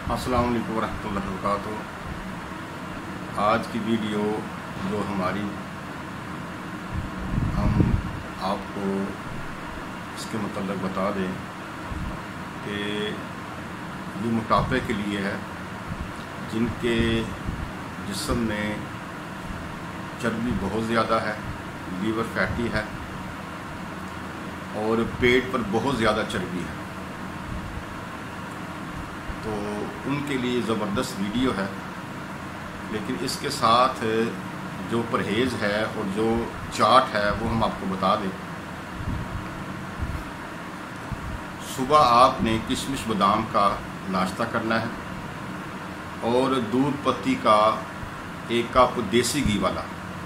अस्सलाम वालेकुम रहमतुल्लाहि वबरकातुहू। आज की वीडियो जो हमारी हम आपको इसके मतलब बता दें कि ये मोटापे के लिए है, जिनके जिस्म में चर्बी बहुत ज़्यादा है, लीवर फैटी है और पेट पर बहुत ज़्यादा चर्बी है, तो उनके लिए ज़बरदस्त वीडियो है। लेकिन इसके साथ जो परहेज़ है और जो चार्ट है वो हम आपको बता दें। सुबह आपने किशमिश बादाम का नाश्ता करना है और दूध पत्ती का 1 कप देसी घी वाला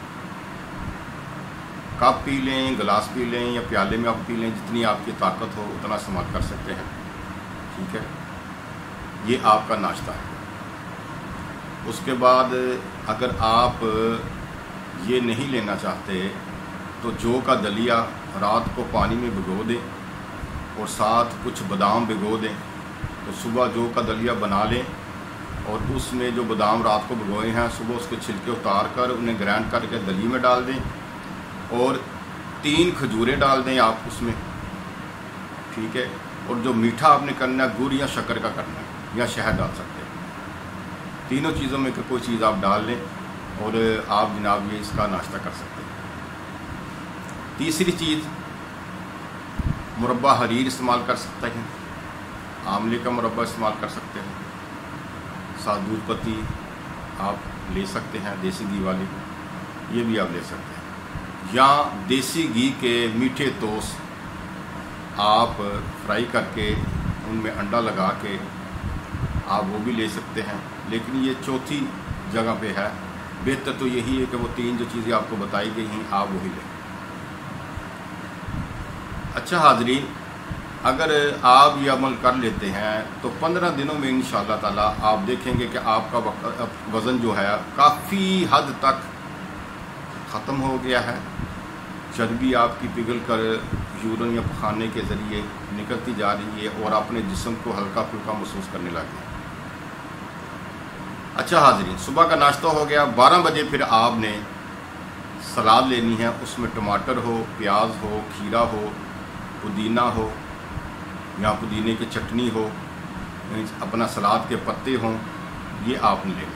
कप पी लें, गिलास पी लें या प्याले में आप पी लें, जितनी आपकी ताकत हो उतना इस्तेमाल कर सकते हैं। ठीक है, ये आपका नाश्ता है। उसके बाद अगर आप ये नहीं लेना चाहते तो जौ का दलिया रात को पानी में भिगो दें और साथ कुछ बादाम भिगो दें, तो सुबह जौ का दलिया बना लें और उसमें जो बादाम रात को भिगोए हैं सुबह उसके छिलके उतार कर उन्हें ग्राइंड करके दली में डाल दें और 3 खजूरें डाल दें आप उसमें। ठीक है, और जो मीठा आपने करना है गुड़ या शक्कर का करना है या शहद डाल सकते हैं। तीनों चीज़ों में कोई चीज़ आप डाल लें और आप जनाब ये इसका नाश्ता कर सकते हैं। तीसरी चीज़, मुरब्बा हरीर इस्तेमाल कर सकते हैं, आंवले का मुरब्बा इस्तेमाल कर सकते हैं, साथ दूध पत्ती आप ले सकते हैं देसी घी वाली, ये भी आप ले सकते हैं, या देसी घी के मीठे टोस्ट आप फ्राई करके उनमें अंडा लगा के आप वो भी ले सकते हैं। लेकिन ये चौथी जगह पे है, बेहतर तो यही है कि वो 3 जो चीज़ें आपको बताई गई हैं आप वही लें। अच्छा हाज़रीन, अगर आप ये अमल कर लेते हैं तो 15 दिनों में इंशाअल्लाह ताला आप देखेंगे कि आपका वज़न जो है काफ़ी हद तक ख़त्म हो गया है। चर्बी आपकी पिघल कर यूरिन या पखाने के ज़रिए निकलती जा रही है और अपने जिस्म को हल्का फुल्का महसूस करने लगे। अच्छा हाज़रीन, सुबह का नाश्ता हो गया। 12 बजे फिर आपने सलाद लेनी है, उसमें टमाटर हो, प्याज हो, खीरा हो, पुदीना हो या पुदीने की चटनी हो, अपना सलाद के पत्ते हों, ये आपने लेना।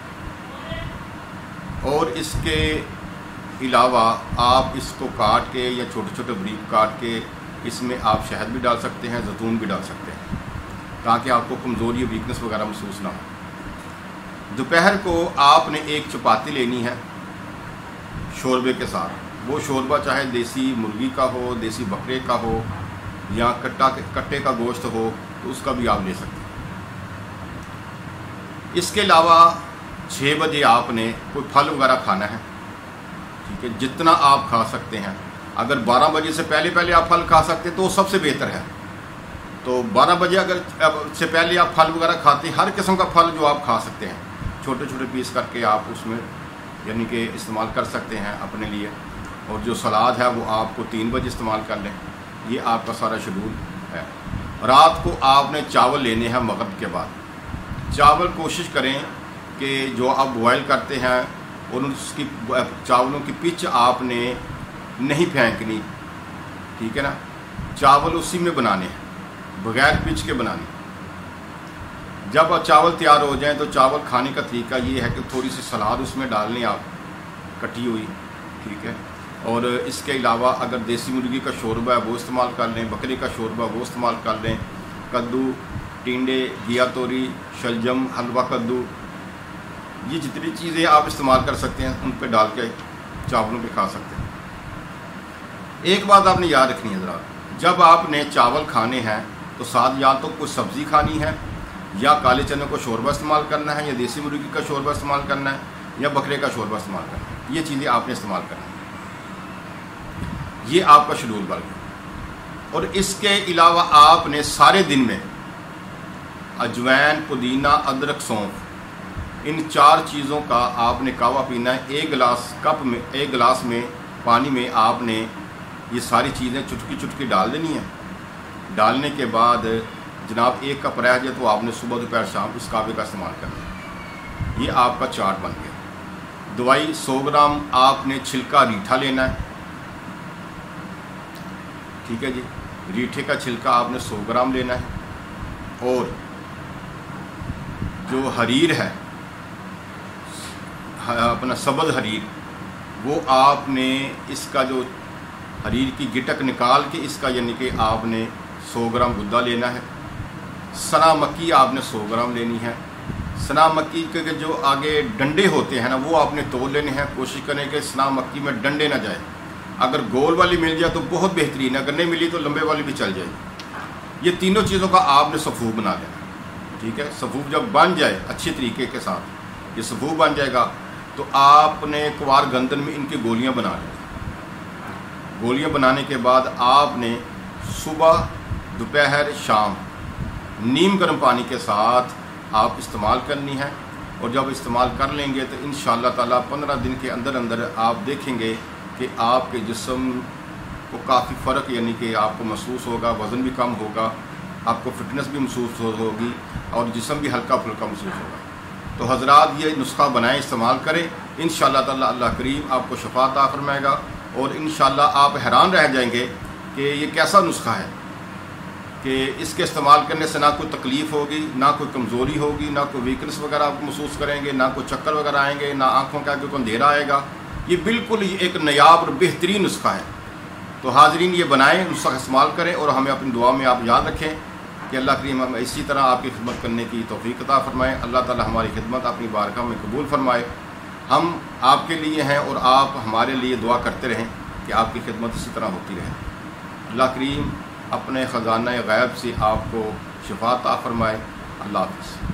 और इसके अलावा आप इसको काट के या छोटे छोटे बारीक काट के इसमें आप शहद भी डाल सकते हैं, जैतून भी डाल सकते हैं, ताकि आपको कमज़ोरी या वीकनेस वगैरह महसूस ना हो। दोपहर को आपने 1 चपाती लेनी है शोरबे के साथ। वो शोरबा चाहे देसी मुर्गी का हो, देसी बकरे का हो या कट्टे का गोश्त हो, तो उसका भी आप ले सकते हैं। इसके अलावा 6 बजे आपने कोई फल वगैरह खाना है। ठीक है, जितना आप खा सकते हैं। अगर 12 बजे से पहले आप फल खा सकते हैं तो सबसे बेहतर है। तो 12 बजे अगर से पहले आप फल वगैरह खाते हैं, हर किस्म का फल जो आप खा सकते हैं, छोटे छोटे पीस करके आप उसमें यानी कि इस्तेमाल कर सकते हैं अपने लिए। और जो सलाद है वो आपको 3 बजे इस्तेमाल कर लें। ये आपका सारा शेड्यूल है। रात को आपने चावल लेने हैं मगरिब के बाद। चावल कोशिश करें कि जो आप बॉयल करते हैं और उसकी चावलों की पिच आपने नहीं फेंकनी। ठीक है ना, चावल उसी में बनाने हैं, बगैर पिच के बनाने। जब चावल तैयार हो जाएं तो चावल खाने का तरीका ये है कि थोड़ी सी सलाद उसमें डाल लें आप, कटी हुई। ठीक है, और इसके अलावा अगर देसी मुर्गी का शोरबा है वो इस्तेमाल कर लें, बकरी का शोरबा वो इस्तेमाल कर लें, कद्दू, टिंडे, घिया तोरी, शलजम, हलवा कद्दू, ये जितनी चीज़ें आप इस्तेमाल कर सकते हैं उन पर डाल के चावलों पे खा सकते हैं। एक बात आपने याद रखनी है ज़रा, जब आपने चावल खाने हैं तो साथ या तो कुछ सब्ज़ी खानी है, या काले चने को शोरबा इस्तेमाल करना है, या देसी मुर्गी का शोरबा इस्तेमाल करना है, या बकरे का शोरबा इस्तेमाल करना है। ये चीज़ें आपने इस्तेमाल करनी है। ये आपका शेड्यूल बन गया। और इसके अलावा आपने सारे दिन में अजवैन, पुदीना, अदरक, सौंफ, इन 4 चीज़ों का आपने कावा पीना है। 1 गिलास में पानी में आपने ये सारी चीज़ें चुटकी चुटकी डाल देनी है। डालने के बाद जनाब 1 कप रह जाए तो आपने सुबह दोपहर शाम इस कावे का इस्तेमाल करना है। ये आपका चार्ट बन गया। दवाई 100 ग्राम आपने छिलका रीठा लेना है, ठीक है जी। रीठे का छिलका आपने 100 ग्राम लेना है। और जो हरीर है अपना सब्ज़ हरीर, वो आपने इसका जो हरीर की गिटक निकाल के इसका यानी कि आपने 100 ग्राम गुद्दा लेना है। सना मक्की आपने 100 ग्राम लेनी है। सना मक्की के जो आगे डंडे होते हैं ना, वो आपने तोड़ लेने हैं। कोशिश करें कि सना मक्की में डंडे ना जाए। अगर गोल वाली मिल जाए तो बहुत बेहतरीन है, अगर नहीं मिली तो लंबे वाली भी चल जाएगी। ये तीनों चीज़ों का आपने सफ़ूफ बना लेना, ठीक है। सफ़ूफ जब बन जाए अच्छे तरीके के साथ, ये सफ़ूफ बन जाएगा तो आपने कुवार गंदन में इनकी गोलियां बना ली। गोलियां बनाने के बाद आपने सुबह दोपहर शाम नीम गर्म पानी के साथ आप इस्तेमाल करनी है। और जब इस्तेमाल कर लेंगे तो इंशाअल्लाह ताला 15 दिन के अंदर अंदर आप देखेंगे कि आपके जिस्म को काफ़ी फ़र्क यानी कि आपको महसूस होगा, वज़न भी कम होगा, आपको फिटनेस भी महसूस होगी और जिस्म भी हल्का फुल्का महसूस होगा। तो हज़रात ये नुस्खा बनाएं, इस्तेमाल करें। इंशाअल्लाह ताला अल्लाह करीम आपको शफा अता फरमाएगा। और इंशाअल्लाह आप हैरान रह जाएंगे कि ये कैसा नुस्खा है कि इसके इस्तेमाल करने से ना कोई तकलीफ़ होगी, ना कोई कमज़ोरी होगी, ना कोई वीकनेस वगैरह आप महसूस करेंगे, ना कोई चक्कर वगैरह आएंगे, ना आँखों के आगे कोई अंधेरा आएगा। ये बिल्कुल एक नायाब और बेहतरीन नुस्खा है। तो हाज़रीन ये बनाएं, नुस्खा इस्तेमाल करें और हमें अपनी दुआ में आप याद रखें कि अल्लाह करीम हमें इसी तरह आपकी खिदमत करने की तौफीक अता फरमाए। अल्लाह ताला हमारी खिदमत अपनी बारगाह में कबूल फरमाए। हम आपके लिए हैं और आप हमारे लिए दुआ करते रहें कि आपकी खिदमत इसी तरह होती रहे। अल्लाह करीम अपने ख़ज़ाना गैब से आपको शिफा अता फरमाए। अल्लाह हाफ़िज़।